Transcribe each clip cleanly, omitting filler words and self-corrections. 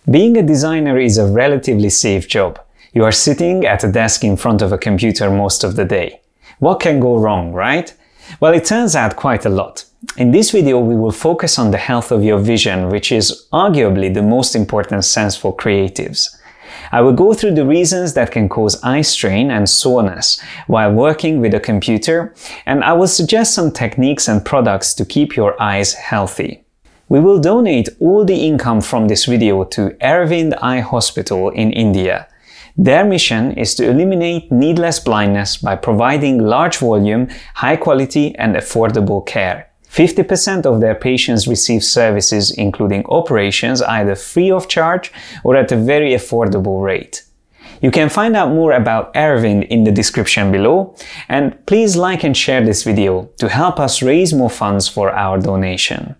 Being a designer is a relatively safe job. You are sitting at a desk in front of a computer most of the day. What can go wrong, right? Well, it turns out quite a lot. In this video, we will focus on the health of your vision, which is arguably the most important sense for creatives. I will go through the reasons that can cause eye strain and soreness while working with a computer, and I will suggest some techniques and products to keep your eyes healthy. We will donate all the income from this video to Aravind Eye Hospital in India. Their mission is to eliminate needless blindness by providing large volume, high quality and affordable care. 50% of their patients receive services including operations either free of charge or at a very affordable rate. You can find out more about Aravind in the description below, and please like and share this video to help us raise more funds for our donation.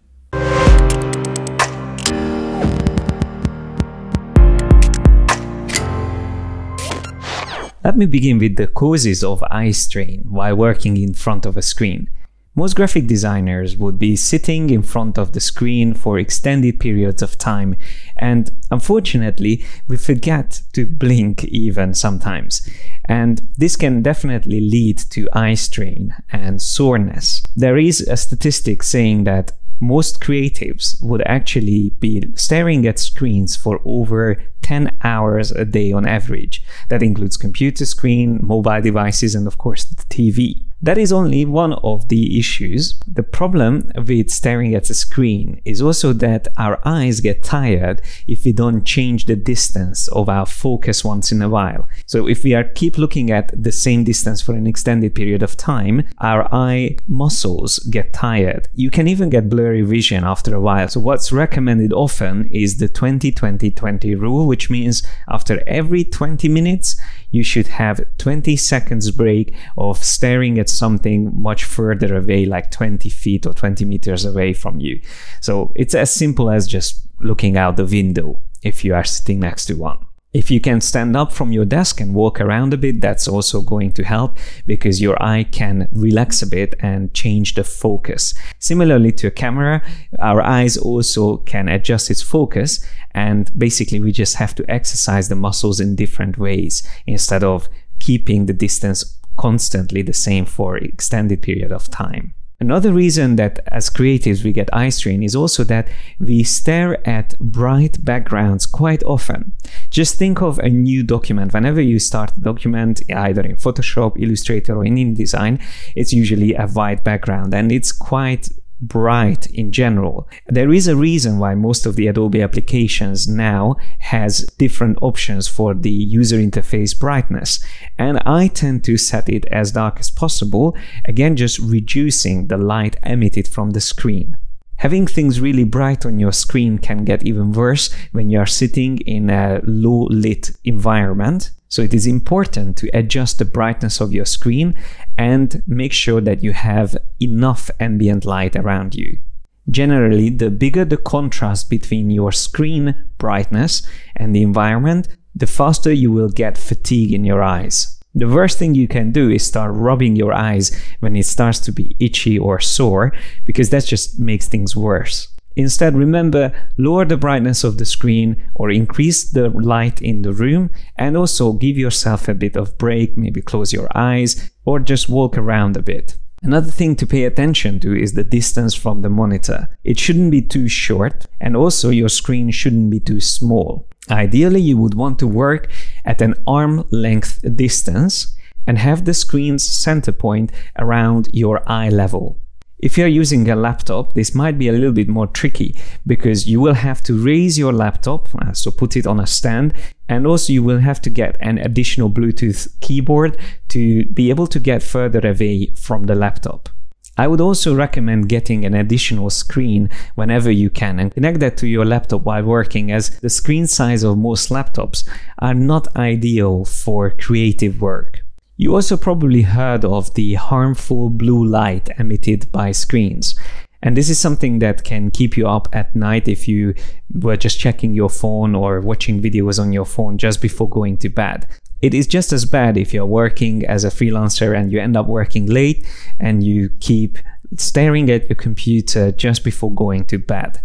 Let me begin with the causes of eye strain while working in front of a screen. Most graphic designers would be sitting in front of the screen for extended periods of time, and unfortunately we forget to blink even sometimes. And this can definitely lead to eye strain and soreness. There is a statistic saying that most creatives would actually be staring at screens for over 10 hours a day on average. That includes computer screen, mobile devices, and of course the TV. That is only one of the issues. The problem with staring at a screen is also that our eyes get tired if we don't change the distance of our focus once in a while. So if we keep looking at the same distance for an extended period of time, our eye muscles get tired. You can even get blurry vision after a while. So what's recommended often is the 20-20-20 rule, which means after every 20 minutes, you should have 20 seconds break of staring at something much further away, like 20 feet or 20 meters away from you. So it's as simple as just looking out the window if you are sitting next to one. If you can stand up from your desk and walk around a bit, that's also going to help because your eye can relax a bit and change the focus. Similarly to a camera, our eyes also can adjust its focus, and basically we just have to exercise the muscles in different ways instead of keeping the distance constantly the same for an extended period of time. Another reason that as creatives we get eye strain is also that we stare at bright backgrounds quite often. Just think of a new document. Whenever you start a document, either in Photoshop, Illustrator or in InDesign, it's usually a white background and it's quite bright in general. There is a reason why most of the Adobe applications now has different options for the user interface brightness, and I tend to set it as dark as possible, again just reducing the light emitted from the screen. Having things really bright on your screen can get even worse when you are sitting in a low lit environment. So it is important to adjust the brightness of your screen and make sure that you have enough ambient light around you. Generally, the bigger the contrast between your screen brightness and the environment, the faster you will get fatigue in your eyes. The worst thing you can do is start rubbing your eyes when it starts to be itchy or sore, because that just makes things worse. Instead, remember, lower the brightness of the screen or increase the light in the room, and also give yourself a bit of break, maybe close your eyes or just walk around a bit. Another thing to pay attention to is the distance from the monitor. It shouldn't be too short, and also your screen shouldn't be too small. Ideally, you would want to work at an arm length distance and have the screen's center point around your eye level. If you're using a laptop, this might be a little bit more tricky because you will have to raise your laptop, so put it on a stand, and also you will have to get an additional Bluetooth keyboard to be able to get further away from the laptop. I would also recommend getting an additional screen whenever you can and connect that to your laptop while working, as the screen size of most laptops are not ideal for creative work. You also probably heard of the harmful blue light emitted by screens. And this is something that can keep you up at night if you were just checking your phone or watching videos on your phone just before going to bed. It is just as bad if you're working as a freelancer and you end up working late and you keep staring at your computer just before going to bed.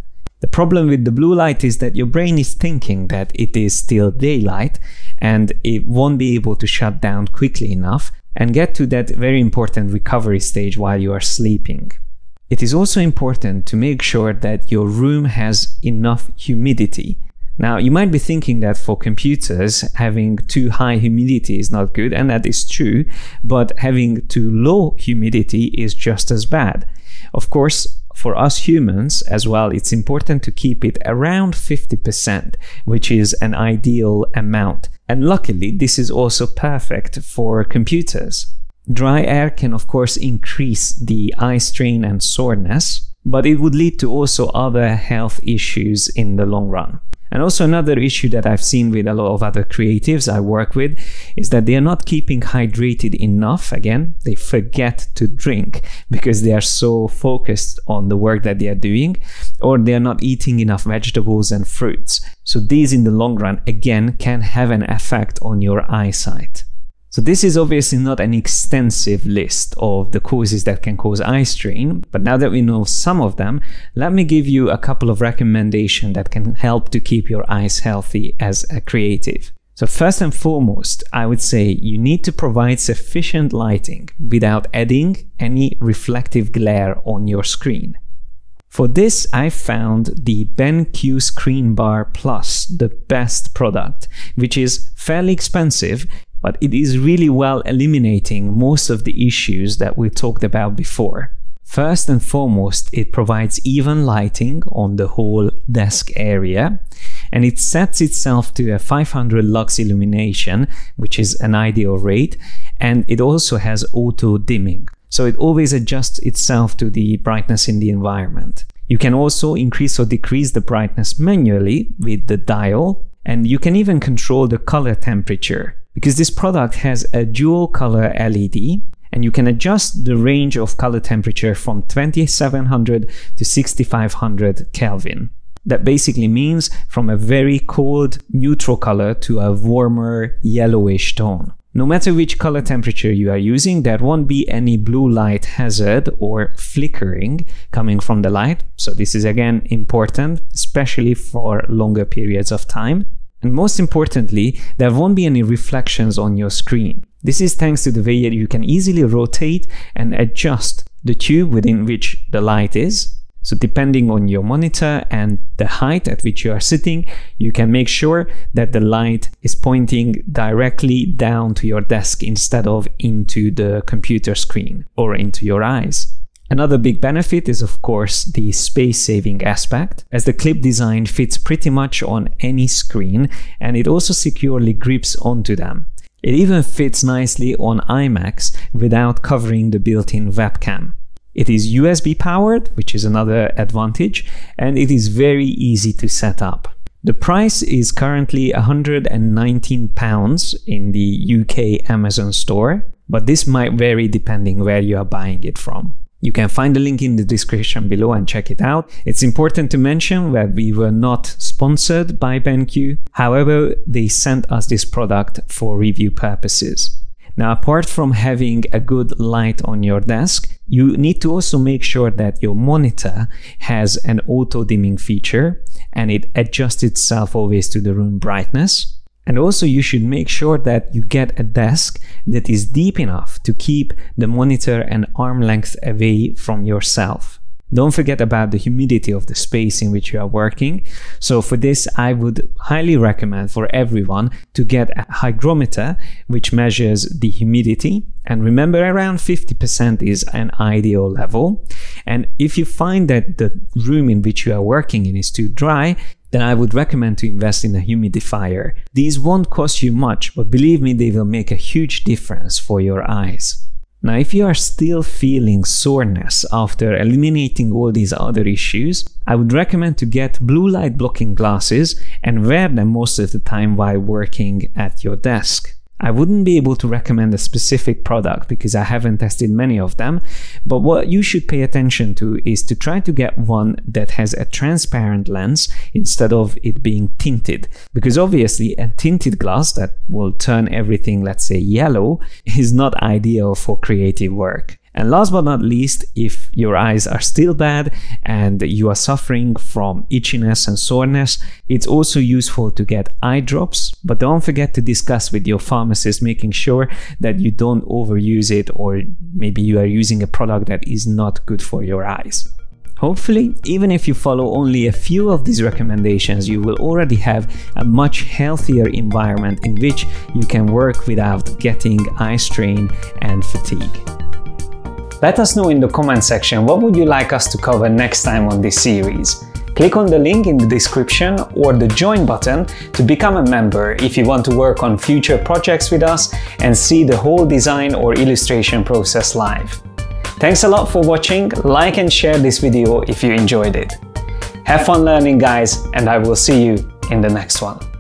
The problem with the blue light is that your brain is thinking that it is still daylight and it won't be able to shut down quickly enough and get to that very important recovery stage while you are sleeping. It is also important to make sure that your room has enough humidity. Now, you might be thinking that for computers, having too high humidity is not good, and that is true, but having too low humidity is just as bad. Of course, for us humans as well, it's important to keep it around 50%, which is an ideal amount. And luckily, this is also perfect for computers. Dry air can of course increase the eye strain and soreness, but it would lead to also other health issues in the long run. And also another issue that I've seen with a lot of other creatives I work with is that they are not keeping hydrated enough. Again, they forget to drink because they are so focused on the work that they are doing, or they are not eating enough vegetables and fruits. So these in the long run, again, can have an effect on your eyesight. So this is obviously not an extensive list of the causes that can cause eye strain, but now that we know some of them, let me give you a couple of recommendations that can help to keep your eyes healthy as a creative. So first and foremost, I would say you need to provide sufficient lighting without adding any reflective glare on your screen. For this, I found the BenQ ScreenBar Plus, the best product, which is fairly expensive, but it is really well eliminating most of the issues that we talked about before. First and foremost, it provides even lighting on the whole desk area, and it sets itself to a 500 lux illumination, which is an ideal rate, and it also has auto dimming. So it always adjusts itself to the brightness in the environment. You can also increase or decrease the brightness manually with the dial, and you can even control the color temperature, because this product has a dual color LED, and you can adjust the range of color temperature from 2700 to 6500 Kelvin. That basically means from a very cold neutral color to a warmer yellowish tone. No matter which color temperature you are using, there won't be any blue light hazard or flickering coming from the light. So this is again important, especially for longer periods of time. And most importantly, there won't be any reflections on your screen. This is thanks to the way that you can easily rotate and adjust the tube within which the light is. So depending on your monitor and the height at which you are sitting, you can make sure that the light is pointing directly down to your desk instead of into the computer screen or into your eyes. Another big benefit is of course the space-saving aspect, as the clip design fits pretty much on any screen and it also securely grips onto them. It even fits nicely on iMacs without covering the built-in webcam. It is USB powered, which is another advantage, and it is very easy to set up. The price is currently £119 in the UK Amazon store, but this might vary depending where you are buying it from. You can find the link in the description below and check it out. It's important to mention that we were not sponsored by BenQ. However, they sent us this product for review purposes. Now, apart from having a good light on your desk, you need to also make sure that your monitor has an auto dimming feature and it adjusts itself always to the room brightness. And also you should make sure that you get a desk that is deep enough to keep the monitor an arm length away from yourself. Don't forget about the humidity of the space in which you are working. So for this, I would highly recommend for everyone to get a hygrometer which measures the humidity. And remember, around 50% is an ideal level. And if you find that the room in which you are working in is too dry, then I would recommend to invest in a humidifier. These won't cost you much, but believe me, they will make a huge difference for your eyes. Now, if you are still feeling soreness after eliminating all these other issues, I would recommend to get blue light blocking glasses and wear them most of the time while working at your desk. I wouldn't be able to recommend a specific product because I haven't tested many of them, but what you should pay attention to is to try to get one that has a transparent lens instead of it being tinted, because obviously a tinted glass that will turn everything, let's say, yellow is not ideal for creative work. And last but not least, if your eyes are still bad and you are suffering from itchiness and soreness, it's also useful to get eye drops, but don't forget to discuss with your pharmacist, making sure that you don't overuse it, or maybe you are using a product that is not good for your eyes. Hopefully, even if you follow only a few of these recommendations, you will already have a much healthier environment in which you can work without getting eye strain and fatigue. Let us know in the comment section what would you like us to cover next time on this series. Click on the link in the description or the join button to become a member if you want to work on future projects with us and see the whole design or illustration process live. Thanks a lot for watching. Like and share this video if you enjoyed it. Have fun learning, guys, and I will see you in the next one.